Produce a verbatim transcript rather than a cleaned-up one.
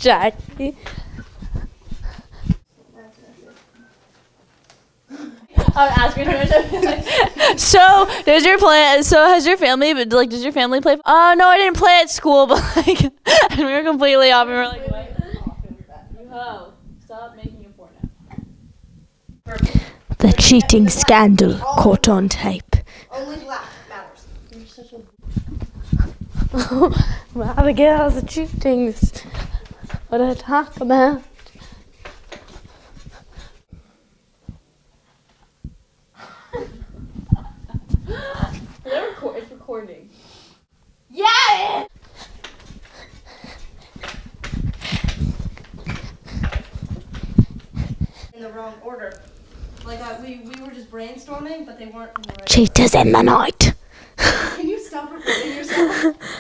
Jackie. I'm asking her. So, does your plan? So, has your family? But like, does your family play? Uh, no, I didn't play at school, but like, and we were completely off, and we were like, what? You ho! Stop making a porno. The cheating scandal caught on tape. Only black matters. You're such a. Well, the girls are cheating. What I talk about? It's recording. Yeah! In the wrong order. Like, uh, we, we were just brainstorming, but they weren't in the right Cheaters in the night. order. Can you stop recording yourself?